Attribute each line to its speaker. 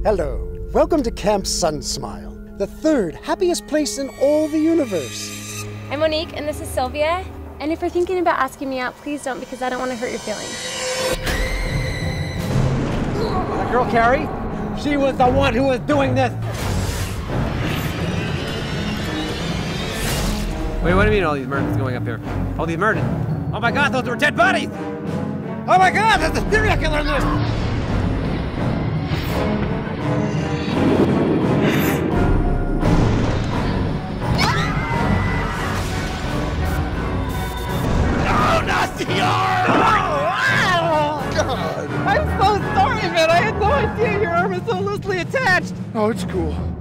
Speaker 1: Hello. Welcome to Camp Sunsmile, the third happiest place in all the universe.
Speaker 2: I'm Monique, and this is Sylvia. And if you're thinking about asking me out, please don't, because I don't want to hurt your feelings.
Speaker 3: That girl, Carrie, she was the one who was doing this. Wait, what do you mean all these murders going up here? All these murders? Oh my God, those were dead bodies! Oh my God, that's a serial killer list! No, not the arm! Oh, God! I'm so sorry, man. I had no idea your arm is so loosely attached.
Speaker 4: Oh, it's cool.